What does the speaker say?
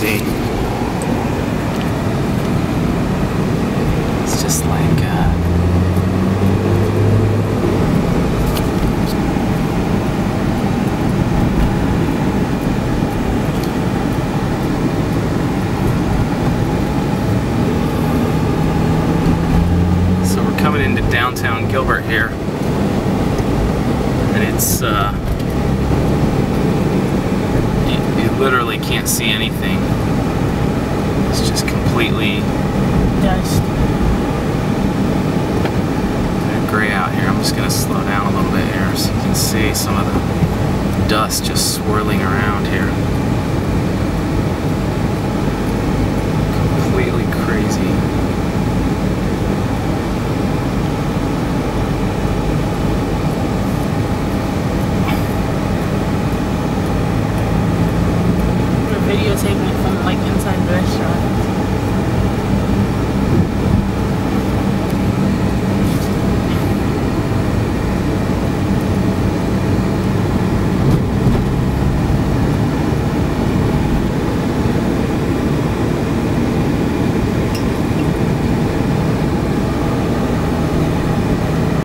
see. It's just like so we're coming into downtown Gilbert here, and it's you literally can't see anything. It's just completely gray out here. I'm just going to slow down a little bit here so you can see some of the dust just swirling around here.